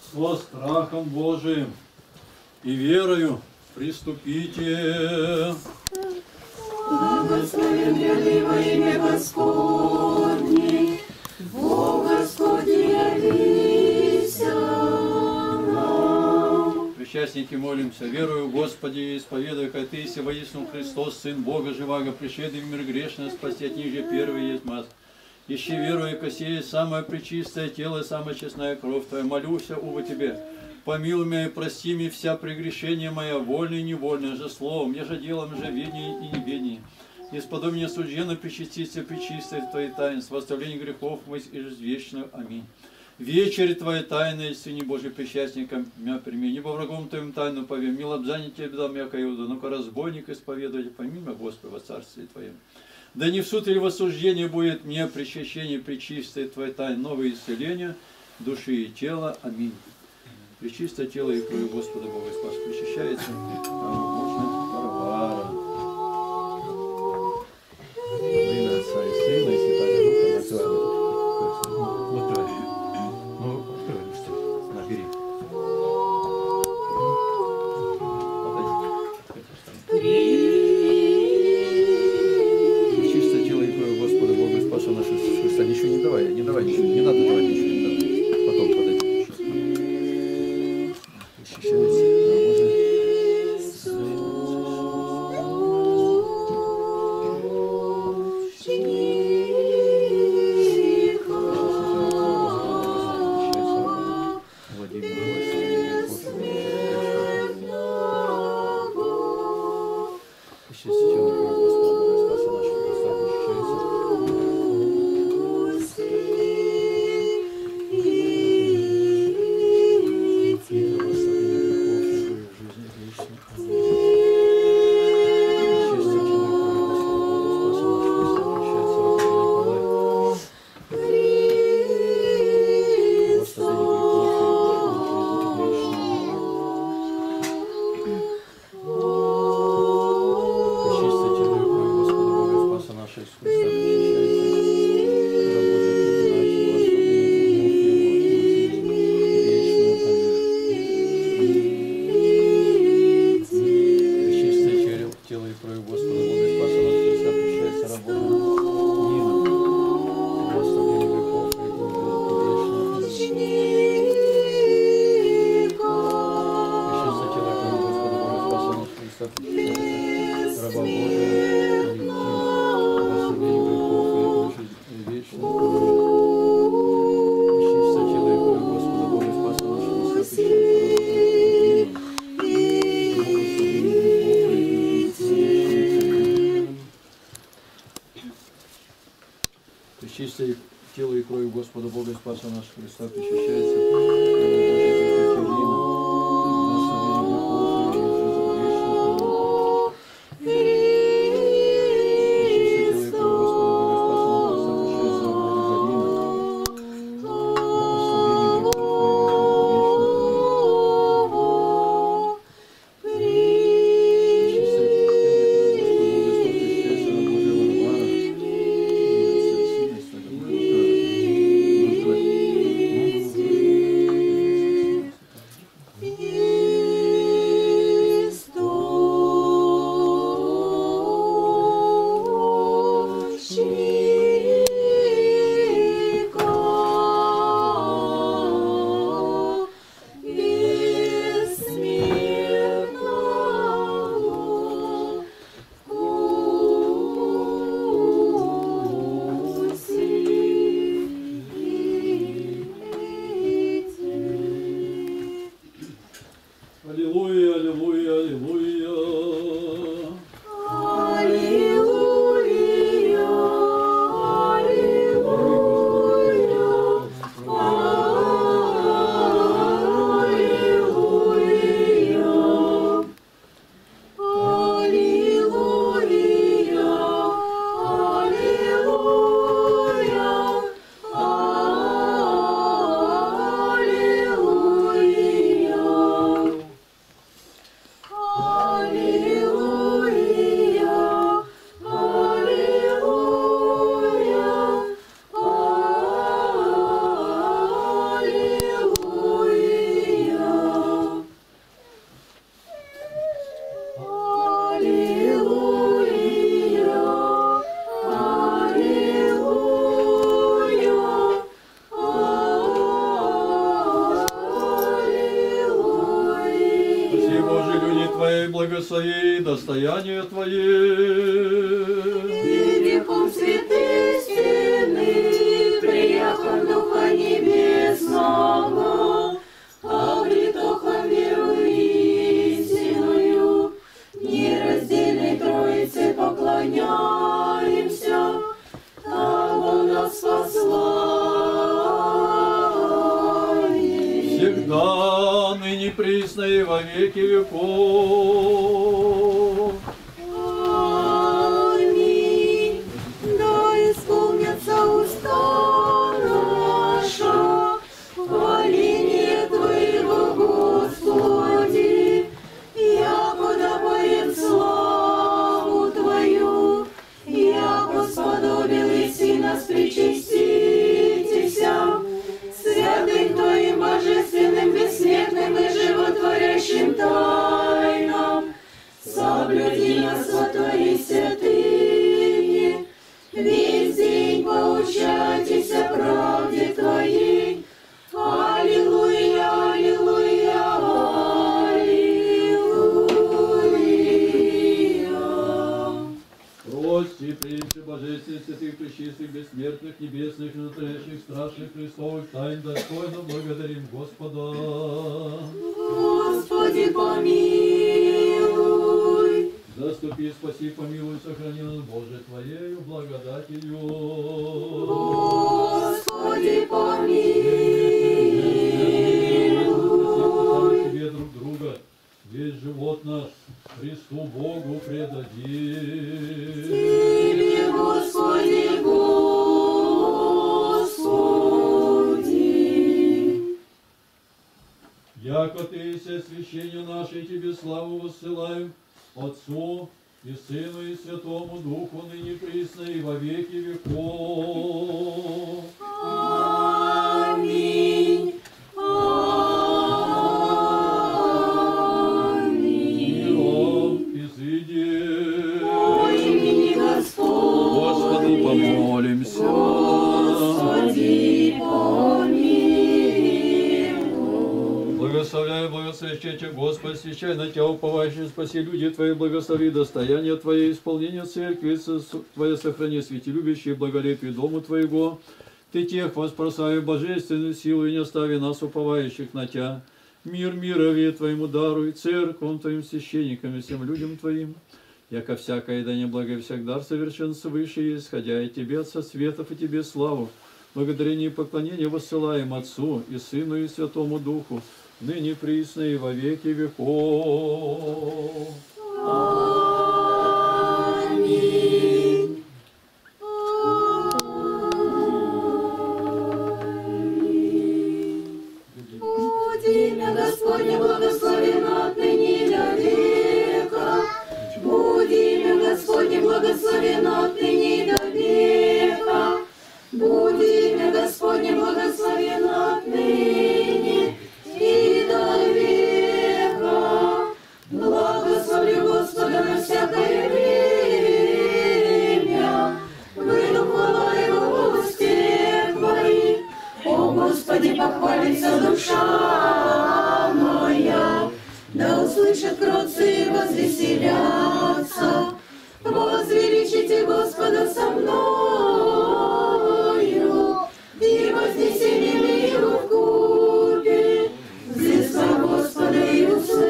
со страхом Божиим и верою приступите. Благословен гряды во имя Господне, Бог Господи, явися нам. Причастники, молимся, верую в Господи, исповедуя, как Ты си воистину Христос, Сын Бога живаго, пришедший в мир грешный, спасти от ниже первый есть маз. Ищи веруя, косея самое пречистое тело и самая честная кровь Твоя. Молюся, уба Тебе. Помилуй меня и прости мне вся прегрешения моя, вольное и невольное, же словом, еже делом, же ведение и неведение. Исподобие меня сужденно причаститься пречистое Твоей таинств, восставление грехов моих и жизнь вечную. Аминь. Вечерь Твоя тайная, Сыне Божий, причастникам меня прими, небо врагом Твоим тайну повем, милобзание Тебе дал мягко Иуда, ну-ка разбойник исповедовать, помилуй меня, Господи, во Царстве Твоем. Да не в суд или в осуждение будет мне причащение пречистое Твоей тайны, новое исцеление души и тела. Аминь. Пречистое тело и кровь Господа Бога Спас причащается. Можно Варвара. Имя Отца и Сына и Святого Духа называют. Вот давай. Ну, открывай, набери. Пречистое тело и кровь Господа Бога Спаса нашего Иисуса Христа. Ничего не давай, не давай ничего. Не надо давать ничего. Не давай. Потом подойди. Причащается. Пречистое тело и кровь Господа Бога Спаса нашего Христа причащается. достояние Твое. И грехом святых стены, прияхом Духа Небесного, обретохом веру истинную, нераздельной Троице поклоняемся, того нас послает. Всегда, ныне, присно и во веки веков. Аминь. Да исполнятся уста наша, хваление Твоего, Господи, якуда поем славу Твою, яко сподобились и нас причаститеся, святым Твоим божественным, бессмертным и животворящим тайнам, соблюди нас во Твоей святыне, весь день поучайтесь о правде Твоей. Аллилуйя, аллилуйя, аллилуйя. Прости, примши божественных, святых, пречистых, бессмертных, небесных, настоящих, страшных, Христовых тайн, достойно благодарим Господа. Господи, помилуй. Заступи, спаси, помилуй, сохрани нас, Боже, Твоею благодатью. Господи, помилуй. Тебе друг друга, весь живот наш Христу Богу предадим. Тебе, Господи, Господи. Яко Ты все священие наше, Тебе славу воссылаем, Отцу и Сыну и Святому Духу, ныне присно и во веки веков. Аминь. Миром изыди. Во имени Господь. Господу помолимся. Господи, помилуй. Благословляй, благословяй Тебя, Господь, свящай на Тебя уповающие, спаси люди Твои, благослови достояние Твое, исполнение церкви Твоя сохрани, светилюбящие, благолепие дому Твоего. Ты тех воспросави божественную силу и не остави нас, уповающих на Тебя. Мир мирове Твоему даруй, церквам Твоим, священникам и всем людям Твоим. Яко всякое да неблаго и всяк дар совершен свыше, исходя и Тебе, Отца светов, и Тебе славу. Благодарение и поклонение воссылаем Отцу и Сыну и Святому Духу, ныне присно и во веки веков. Аминь. Будь имя Господне благословено отныне и до века. Будь имя Господне благословено отныне и до века. Будь имя Господне благословено отныне и до века. Благословлю Господа на всякое время. Выйду хвала Его в устах Твоих. О Господи, похвалится душа моя. Да услышат кротцы и возвеселятся. Возвеличите Господа со мною, и вознесением Его вкупе. Взыскай Господа и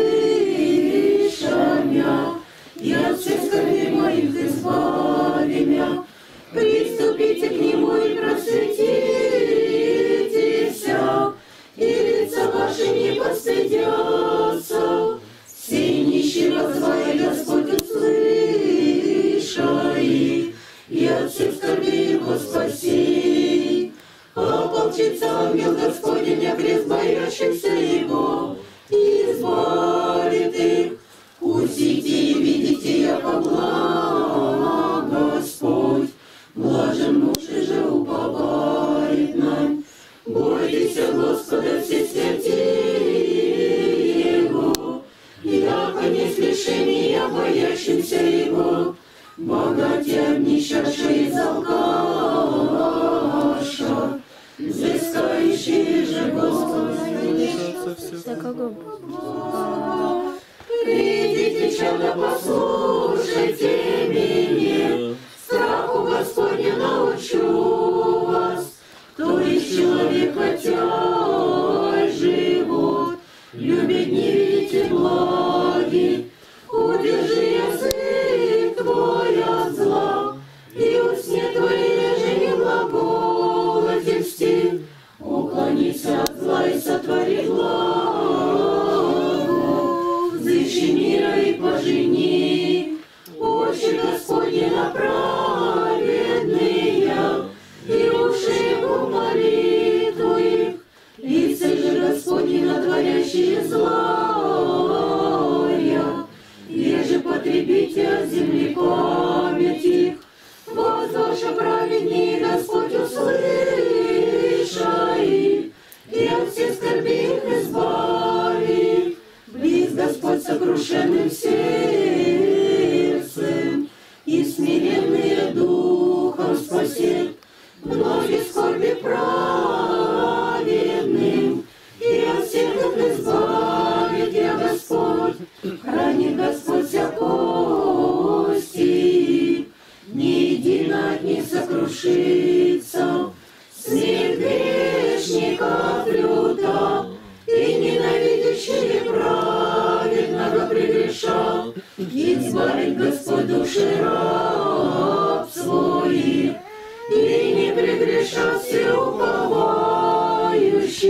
услышь меня, и от всех скорбей моих избави меня. Приступите к Нему и просветитесь, и лица ваши не постыдятся. Сей нищий возвай, Господь услышай, и от всех скорбей Его спаси. Ополчится ангел Господень, а крест боящихся Его, и избавит их. Узрите и видите, яко благ Господь, блажен муж и же уповает нам. Бойтесь Господа все святые Его, яко не смешения боящимся Его, богатя нищавшие из алкаша, взыскающие же Господа. Придите Прощально послушайте меня, страху Господня научу вас, то есть человек, хотя живот, любит не видите благи. Удержи язык твой от зла, и усне твои же не глаголоти льсти. Уклонись от зла и сотвори благо, взыщи мира и пожени. Очи Господни на праведные, и уши Его молитву их, лица же Господни на творящие злая. Еже потребите от земли память их, воз ваша праведней Господь услышай, и от всех скорбей их избави. Близ Господь сокрушенным сердцем, и смиренные духом спасет. Многие скорби праведным, и от всех их избавит я Господь. Хранит Господь вся кости, ни едино от них сокрушится. Смерть грешника люта, и ненавидящие праведного прегреша. Избавит Господь души раб своих, и не прегрешат все уповающие.